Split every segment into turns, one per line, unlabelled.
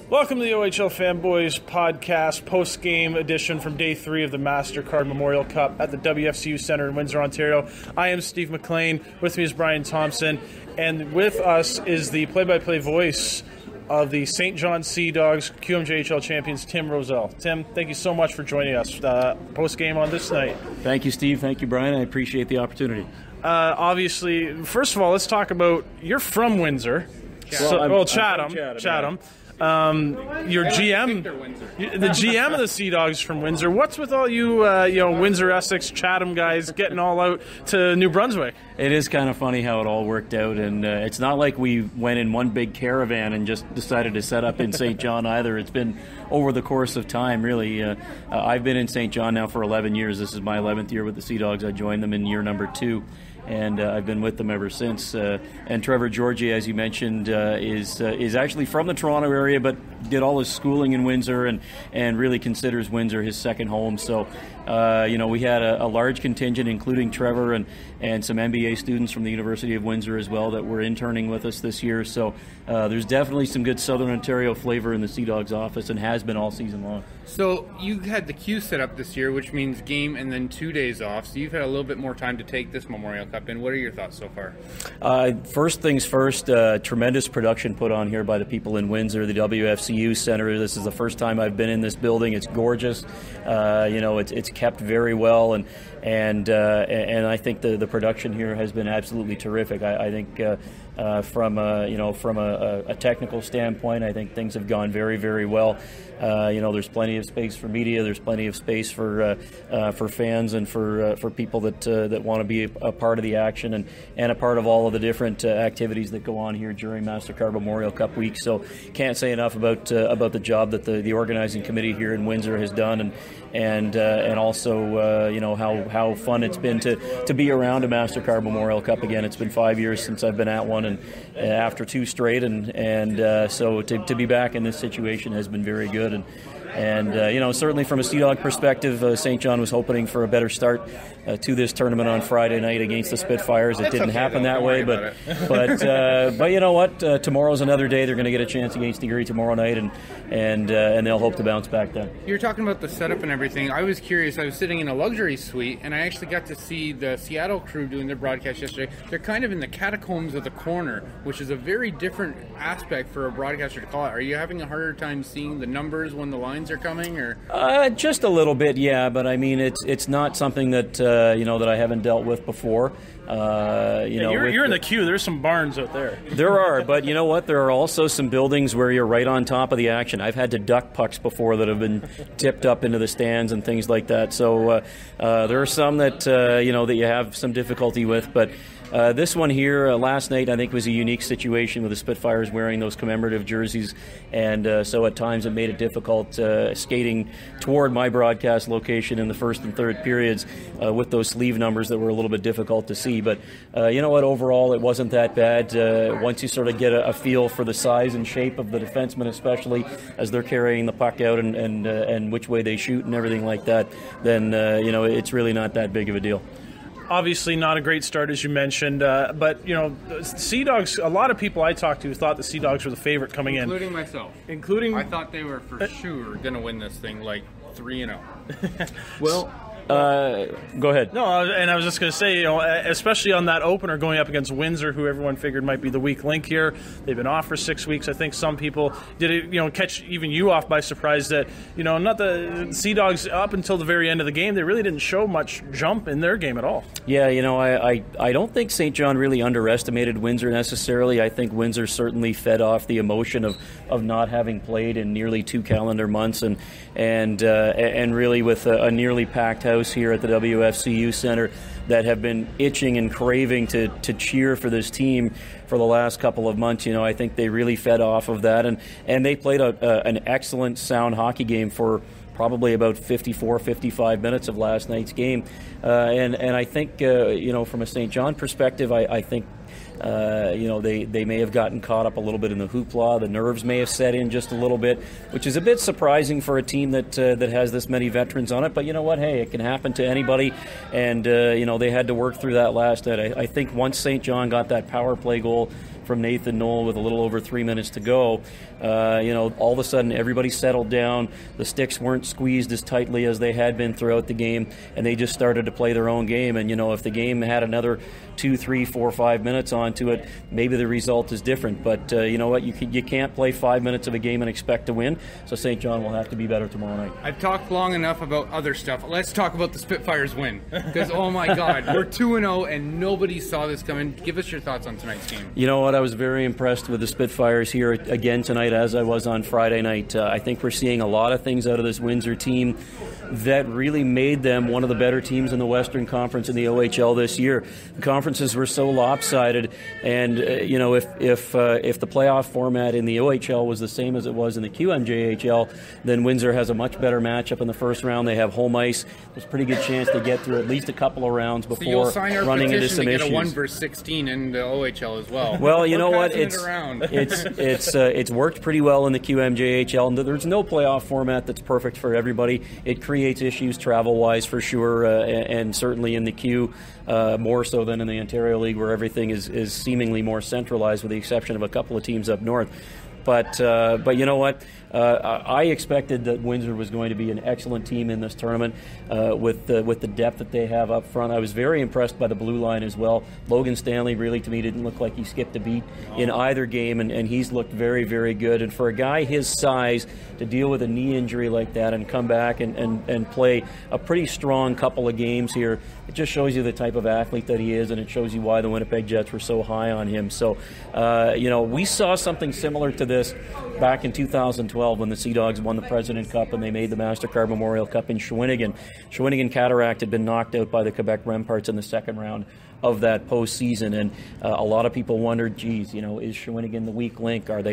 Welcome to the OHL Fanboys podcast, post-game edition from Day 3 of the MasterCard Memorial Cup at the WFCU Centre in Windsor, Ontario. I am Steve McLean. With me is Brian Thompson. And with us is the play-by-play voice of the St. John Sea Dogs QMJHL champions, Tim Roszell. Tim, thank you so much for joining us post-game on this night.
Thank you, Steve. Thank you, Brian. I appreciate the opportunity.
Obviously, first of all, let's talk about, you're from Windsor. Chatham. Your GM, the GM of the Sea Dogs from Windsor. What's with all you, Windsor, Essex, Chatham guys getting all out to New Brunswick?
It is kind of funny how it all worked out, and it's not like we went in one big caravan and just decided to set up in St. John either. It's been over the course of time, really. I've been in St. John now for 11 years. This is my 11th year with the Sea Dogs. I joined them in year number 2. And I've been with them ever since. And Trevor Georgie, as you mentioned, is actually from the Toronto area, but did all his schooling in Windsor and really considers Windsor his second home. So, we had a large contingent, including Trevor and some MBA students from the University of Windsor as well that were interning with us this year. So there's definitely some good Southern Ontario flavor in the Sea Dogs office and has been all season long.
So you had the queue set up this year, which means game and then 2 days off. So you've had a little bit more time to take this Memorial Cup in. What are your thoughts so far?
First things first, tremendous production put on here by the people in Windsor, the WFCU Centre. This is the first time I've been in this building. It's gorgeous. It's kept very well, and I think the production here has been absolutely terrific. I think from a technical standpoint, I think things have gone very, very well. There's plenty of space for media. There's plenty of space for fans and for people that want to be a part of the action and a part of all of the different activities that go on here during MasterCard Memorial Cup week. So can't say enough about the job that the organizing committee here in Windsor has done, and also how fun it's been to be around a MasterCard Memorial Cup again. It's been 5 years since I've been at one, and after 2 straight, so to be back in this situation has been very good. And certainly from a Sea Dog perspective, St. John was hoping for a better start to this tournament on Friday night against the Spitfires. It didn't happen that way, but you know what? Tomorrow's another day. They're going to get a chance against Erie tomorrow night, and they'll hope to bounce back then.
You're talking about the setup and everything. I was curious. I was sitting in a luxury suite, and I actually got to see the Seattle crew doing their broadcast yesterday. They're kind of in the catacombs of the corner, which is a very different aspect for a broadcaster to call it. Are you having a harder time seeing the numbers when the lines are coming, or?
Just a little bit, yeah. But I mean, it's not something that that I haven't dealt with before.
You're in the queue. There's some barns out there.
There are, but you know what? There are also some buildings where you're right on top of the action. I've had to duck pucks before that have been tipped up into the stands and things like that. So there are some that that you have some difficulty with, but. This one here, last night, I think was a unique situation with the Spitfires wearing those commemorative jerseys, and so at times it made it difficult skating toward my broadcast location in the first and third periods with those sleeve numbers that were a little bit difficult to see. But you know what? Overall, it wasn't that bad. Once you sort of get a feel for the size and shape of the defensemen, especially as they're carrying the puck out and which way they shoot and everything like that, then it's really not that big of a deal.
Obviously not a great start, as you mentioned, but, Sea Dogs, a lot of people I talked to thought the Sea Dogs were the favorite coming in.
Including myself. I thought they were for sure going to win this thing, like 3-0.
Well... go ahead.
No, and I was just going to say, especially on that opener going up against Windsor, who everyone figured might be the weak link here. They've been off for 6 weeks. I think some people did it, catch even you off by surprise that, not the Sea Dogs up until the very end of the game, they really didn't show much jump in their game at all.
Yeah, I don't think St. John really underestimated Windsor necessarily. I think Windsor certainly fed off the emotion of not having played in nearly 2 calendar months and really with a nearly packed house here at the WFCU Centre that have been itching and craving to cheer for this team for the last couple of months. I think they really fed off of that, and they played an excellent, sound hockey game for probably about 54, 55 minutes of last night's game. And I think, from a St. John perspective, I think they may have gotten caught up a little bit in the hoopla. The nerves may have set in just a little bit, which is a bit surprising for a team that has this many veterans on it. But you know what? Hey, it can happen to anybody. And, they had to work through that last night. I think once St. John got that power play goal from Nathan Knoll with a little over 3 minutes to go. All of a sudden everybody settled down. The sticks weren't squeezed as tightly as they had been throughout the game, and they just started to play their own game. And if the game had another 2, 3, 4, 5 minutes onto it, maybe the result is different. But you know what? You can't play 5 minutes of a game and expect to win. So St. John will have to be better tomorrow night.
I've talked long enough about other stuff. Let's talk about the Spitfires win. Because, oh my God, we're 2-0 and nobody saw this coming. Give us your thoughts on tonight's game.
You know what? I was very impressed with the Spitfires here again tonight, as I was on Friday night. I think we're seeing a lot of things out of this Windsor team that really made them one of the better teams in the Western Conference in the OHL this year. The conferences were so lopsided, and if the playoff format in the OHL was the same as it was in the QMJHL, then Windsor has a much better matchup in the first round. They have home ice. There's a pretty good chance they get through at least a couple of rounds before running into some issues.
To get a 1 versus 16 in the OHL as well.
Well, you know what? It's worked pretty well in the QMJHL, and there's no playoff format that's perfect for everybody. It creates issues travel-wise for sure, and certainly in the Q, more so than in the Ontario League, where everything is seemingly more centralized, with the exception of a couple of teams up north. But you know what? I expected that Windsor was going to be an excellent team in this tournament with the depth that they have up front. I was very impressed by the blue line as well. Logan Stanley really, to me, didn't look like he skipped a beat in either game, and he's looked very, very good. And for a guy his size to deal with a knee injury like that and come back and play a pretty strong couple of games here, it just shows you the type of athlete that he is, and it shows you why the Winnipeg Jets were so high on him. So, we saw something similar to this back in 2012 when the Sea Dogs won the President Cup and they made the MasterCard Memorial Cup in Shawinigan. Shawinigan Cataract had been knocked out by the Quebec Remparts in the second round of that postseason, and a lot of people wondered, geez, is Shawinigan the weak link? Did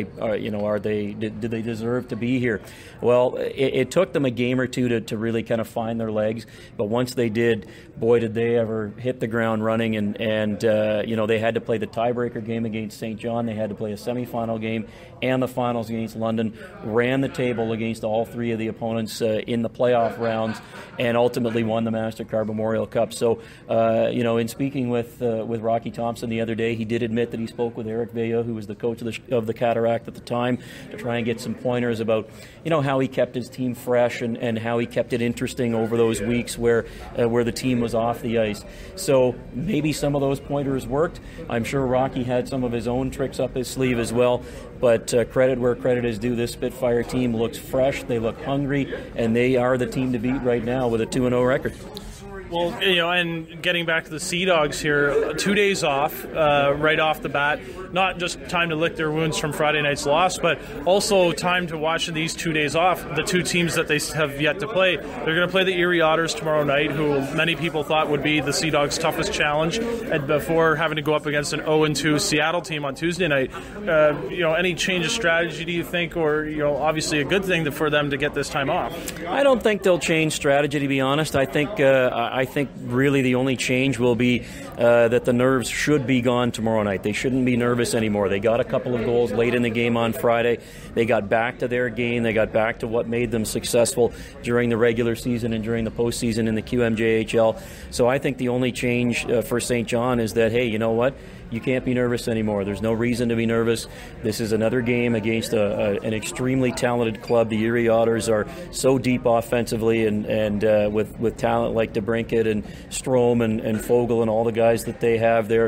they deserve to be here? Well, it took them a game or two to really kind of find their legs, but once they did, boy, did they ever hit the ground running, and they had to play the tiebreaker game against St. John, they had to play a semifinal game and the finals against London, ran the table against all three of the opponents in the playoff rounds, and ultimately won the MasterCard Memorial Cup. So, in speaking with Rocky Thompson the other day, he did admit that he spoke with Eric Villa, who was the coach of the Cataract at the time, to try and get some pointers about how he kept his team fresh and how he kept it interesting over those weeks where the team was off the ice. So maybe some of those pointers worked. I'm sure Rocky had some of his own tricks up his sleeve as well, but credit where credit is due. This Spitfire team looks fresh, they look hungry, and they are the team to beat right now with a 2-0 record.
Well, and getting back to the Sea Dogs here, 2 days off right off the bat. Not just time to lick their wounds from Friday night's loss, but also time to watch these 2 days off. The two teams that they have yet to play. They're going to play the Erie Otters tomorrow night, who many people thought would be the Sea Dogs' toughest challenge, and before having to go up against an 0-2 Seattle team on Tuesday night. Any change of strategy, do you think, or obviously a good thing for them to get this time off?
I don't think they'll change strategy, to be honest. I think really the only change will be that the nerves should be gone tomorrow night. They shouldn't be nervous anymore. They got a couple of goals late in the game on Friday. They got back to their game. They got back to what made them successful during the regular season and during the postseason in the QMJHL. So I think the only change for St. John is that, hey, you know what? You can't be nervous anymore. There's no reason to be nervous. This is another game against an extremely talented club. The Erie Otters are so deep offensively, and with talent like DeBrincat and Strome and Fogel and all the guys that they have there.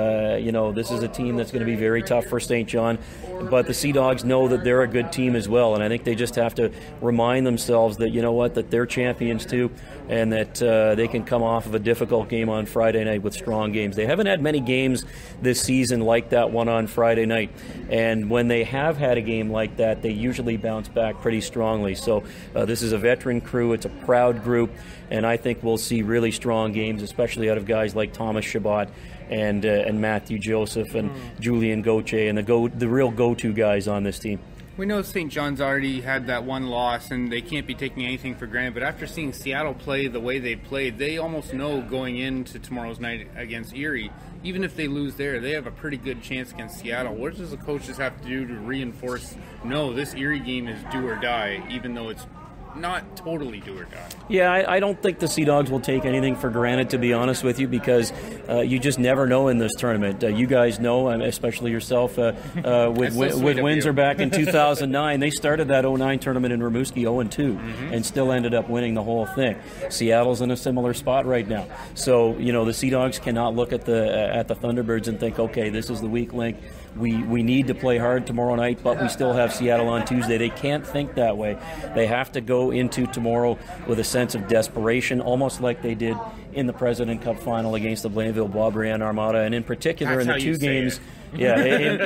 This is a team that's going to be very tough for St. John, but the Sea Dogs know that they're a good team as well, and I think they just have to remind themselves that, that they're champions too, and that they can come off of a difficult game on Friday night with strong games. They haven't had many games this season like that one on Friday night, and when they have had a game like that, they usually bounce back pretty strongly. So this is a veteran crew, it's a proud group, and I think we'll see really strong games, especially out of guys like Thomas Chabot and Matthew Joseph and Julian Gauthier and the real go-to guys on this team.
We know St. John's already had that one loss, and they can't be taking anything for granted. But after seeing Seattle play the way they played, they almost know going into tomorrow's night against Erie, even if they lose there, they have a pretty good chance against Seattle. What does the coaches have to do to reinforce, no, this Erie game is do or die, even though it's not totally do or die.
Yeah, I don't think the Sea Dogs will take anything for granted, to be honest with you, because you just never know in this tournament. You guys know, especially yourself, with Windsor back in 2009, they started that 09 tournament in Rimouski 0-2 and still ended up winning the whole thing. Seattle's in a similar spot right now. So, the Sea Dogs cannot look at the Thunderbirds and think, okay, this is the weak link. We need to play hard tomorrow night, but we still have Seattle on Tuesday. They can't think that way. They have to go into tomorrow with a sense of desperation, almost like they did in the President Cup final against the Blainville-Boisbriand Armada, and in particular in the two games. Yeah,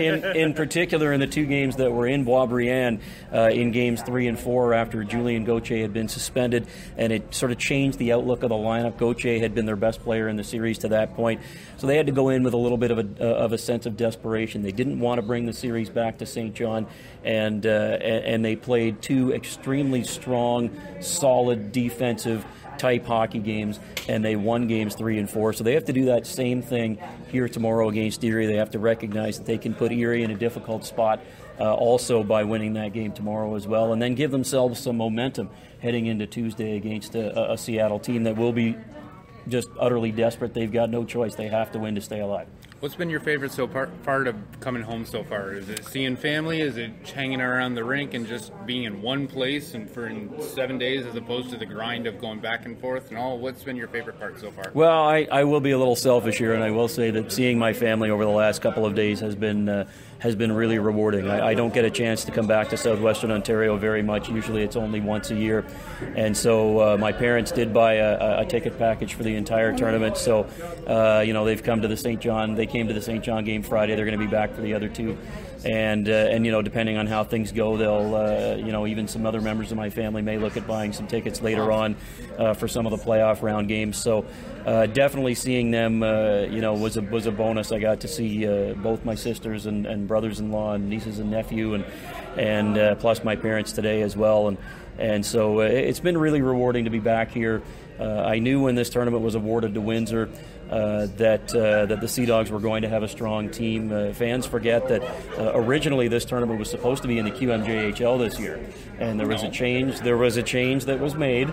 in particular in the two games that were in Boisbriand, in games 3 and 4 after Julien Gauthier had been suspended, and it sort of changed the outlook of the lineup. Gauthier had been their best player in the series to that point, so they had to go in with a little bit of a sense of desperation. They didn't want to bring the series back to St. John, and they played two extremely strong, solid defensive type hockey games, and they won games 3 and 4. So they have to do that same thing here tomorrow against Erie. They have to recognize that they can put Erie in a difficult spot also by winning that game tomorrow as well, and then give themselves some momentum heading into Tuesday against a Seattle team that will be just utterly desperate. They've got no choice. They have to win to stay alive.
What's been your favorite part of coming home so far? Is it seeing family? Is it hanging around the rink and just being in one place and for 7 days as opposed to the grind of going back and forth and all? What's been your favorite part so far?
Well, I will be a little selfish here, and I will say that seeing my family over the last couple of days has been really rewarding. I don't get a chance to come back to southwestern Ontario very much. Usually it's only once a year. And so my parents did buy a ticket package for the entire tournament. So, they've come to the St. John. They came to the St. John game Friday. They're going to be back for the other two. And depending on how things go, they'll, even some other members of my family may look at buying some tickets later on for some of the playoff round games. So definitely seeing them, was a bonus. I got to see both my sisters and brothers-in-law and nieces and nephew and plus my parents today as well. And so it's been really rewarding to be back here. I knew when this tournament was awarded to Windsor that the Sea Dogs were going to have a strong team. Fans forget that originally this tournament was supposed to be in the QMJHL this year, and there was a change. There was a change that was made.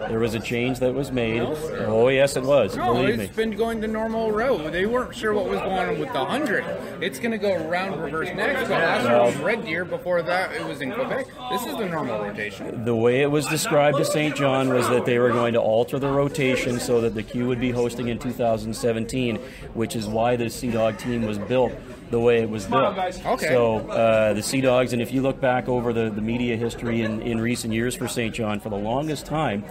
Oh, yes, it was. Believe me.
It's been going the normal route. They weren't sure what was going on with the 100. It's going to go round reverse next. But last year was Red Deer. Before that, it was in Quebec. This is the normal rotation.
The way it was described to St. John was that they were going to alter the rotation so that the Q would be hosting in 2017, which is why the Sea Dog team was built the way it was built.
Okay.
So the Sea Dogs, and if you look back over the media history in recent years for St. John, for the longest time,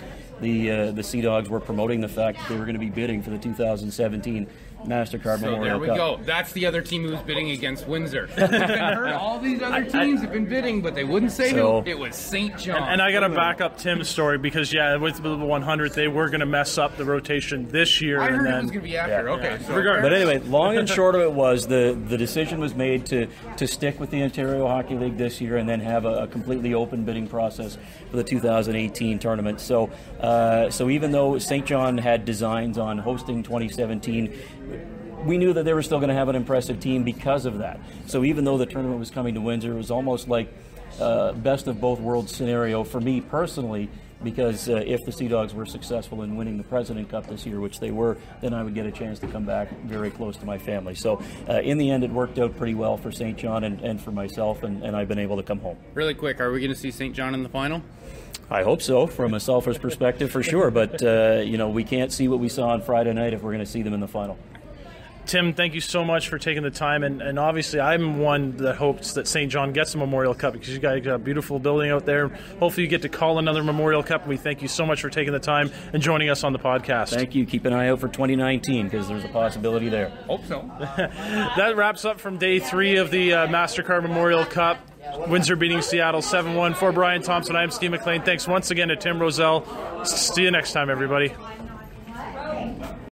the Sea Dogs were promoting the fact that they were going to be bidding for the 2017 MasterCard Memorial Cup.
There we go. That's the other team who was bidding against Windsor. All these other teams have been bidding, but they wouldn't say who. It was St. John.
And I got to back up Tim's story because, with the 100, they were going to mess up the rotation this year.
I heard it was going to be after.
Yeah.
Okay. So
but anyway, long and short of it was the decision was made to stick with the Ontario Hockey League this year and then have a completely open bidding process for the 2018 tournament. So even though St. John had designs on hosting 2017, we knew that they were still going to have an impressive team because of that. So even though the tournament was coming to Windsor, it was almost like best of both worlds scenario for me personally, because if the Sea Dogs were successful in winning the President Cup this year, which they were, then I would get a chance to come back very close to my family. So in the end, it worked out pretty well for St. John and for myself, and I've been able to come home.
Really quick, are we going to see St. John in the final?
I hope so, from a selfish perspective for sure, but we can't see what we saw on Friday night if we're going to see them in the final.
Tim, thank you so much for taking the time, and obviously I'm one that hopes that St. John gets a Memorial Cup because you guys got a beautiful building out there. Hopefully you get to call another Memorial Cup, and we thank you so much for taking the time and joining us on the podcast.
Thank you. Keep an eye out for 2019 because there's a possibility there.
Hope so.
That wraps up from day 3 of the MasterCard Memorial Cup. Windsor beating Seattle 7-1. For Brian Thompson, I'm Steve McLean. Thanks once again to Tim Roszell. See you next time, everybody.